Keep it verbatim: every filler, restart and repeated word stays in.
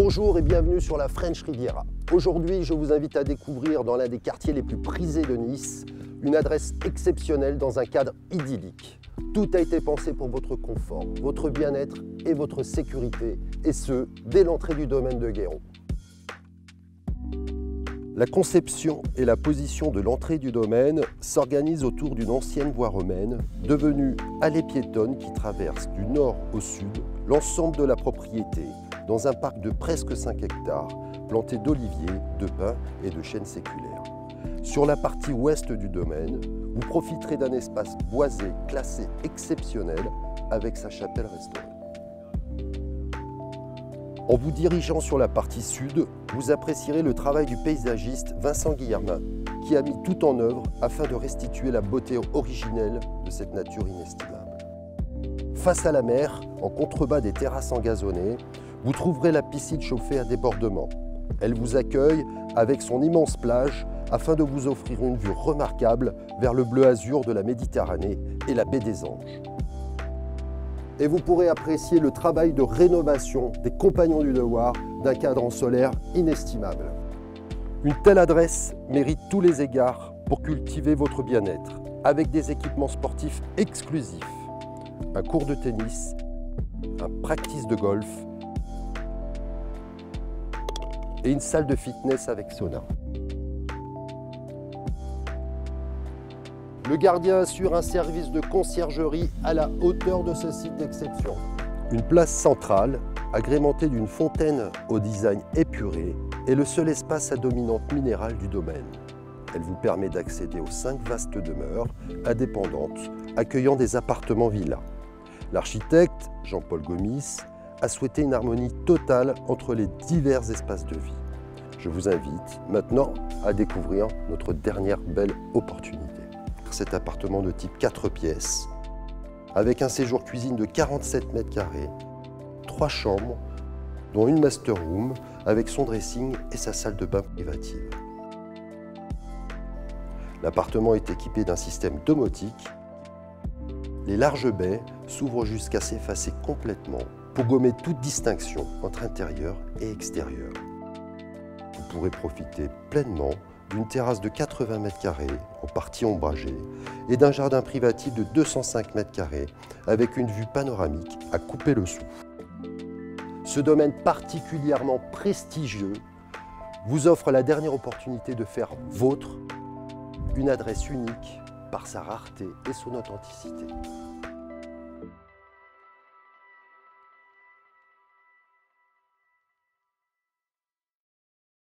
Bonjour et bienvenue sur la French Riviera. Aujourd'hui, je vous invite à découvrir dans l'un des quartiers les plus prisés de Nice, une adresse exceptionnelle dans un cadre idyllique. Tout a été pensé pour votre confort, votre bien-être et votre sécurité, et ce, dès l'entrée du domaine de Guéron. La conception et la position de l'entrée du domaine s'organisent autour d'une ancienne voie romaine, devenue allée piétonne qui traverse du nord au sud l'ensemble de la propriété, dans un parc de presque cinq hectares, planté d'oliviers, de pins et de chênes séculaires. Sur la partie ouest du domaine, vous profiterez d'un espace boisé classé exceptionnel avec sa chapelle restaurée. En vous dirigeant sur la partie sud, vous apprécierez le travail du paysagiste Vincent Guillermin, qui a mis tout en œuvre afin de restituer la beauté originelle de cette nature inestimable. Face à la mer, en contrebas des terrasses engazonnées, vous trouverez la piscine chauffée à débordement. Elle vous accueille avec son immense plage afin de vous offrir une vue remarquable vers le bleu azur de la Méditerranée et la baie des Anges. Et vous pourrez apprécier le travail de rénovation des compagnons du devoir d'un cadran solaire inestimable. Une telle adresse mérite tous les égards pour cultiver votre bien-être, avec des équipements sportifs exclusifs, un court de tennis, un practice de golf et une salle de fitness avec sauna. Le gardien assure un service de conciergerie à la hauteur de ce site d'exception. Une place centrale, agrémentée d'une fontaine au design épuré, est le seul espace à dominante minérale du domaine. Elle vous permet d'accéder aux cinq vastes demeures indépendantes, accueillant des appartements villas. L'architecte, Jean-Paul Gomis, a souhaité une harmonie totale entre les divers espaces de vie. Je vous invite maintenant à découvrir notre dernière belle opportunité. Cet appartement de type quatre pièces, avec un séjour cuisine de quarante-sept mètres carrés, trois chambres, dont une master room avec son dressing et sa salle de bain privative. L'appartement est équipé d'un système domotique. Les larges baies s'ouvrent jusqu'à s'effacer complètement pour gommer toute distinction entre intérieur et extérieur. Vous pourrez profiter pleinement d'une terrasse de quatre-vingts mètres carrés en partie ombragée et d'un jardin privatif de deux cent cinq mètres carrés avec une vue panoramique à couper le souffle. Ce domaine particulièrement prestigieux vous offre la dernière opportunité de faire vôtre une adresse unique par sa rareté et son authenticité.